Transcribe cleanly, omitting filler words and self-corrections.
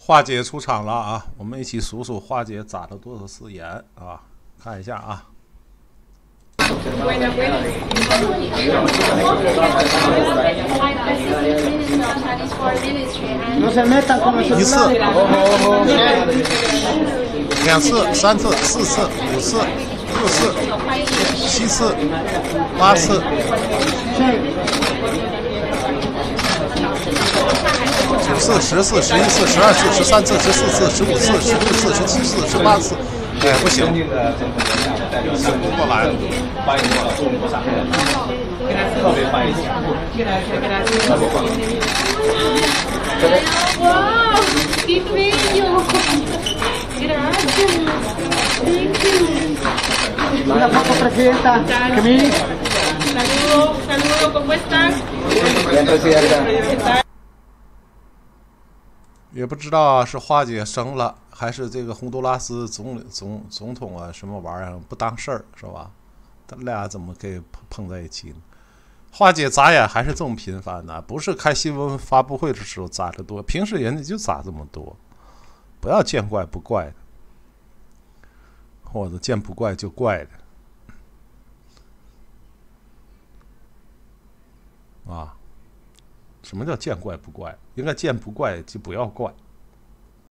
华姐出场了啊！我们一起数数华姐眨了多少次眼啊？看一下啊。一次、2次、3次、4次、5次、6次、7次、8次。9次、10次、11次、12次、13次、14次、15次、16次、17次、18次，哎，不行，醒不过来了。 哇，qué bello! Gracias. Thank you. Una foto, presidenta. Saludos, saludos, ¿cómo están? Bien, presidenta. 也不知道是华姐生了，还是这个洪都拉斯总统啊什么玩意儿不当事儿，是吧？他俩怎么可以碰在一起呢？华姐眨眼还是这么频繁的，不是开新闻发布会的时候眨得多，平时人家就眨这么多，不要见怪不怪的，或者见不怪就怪的啊。什么叫见怪不怪？应该见不怪就不要怪。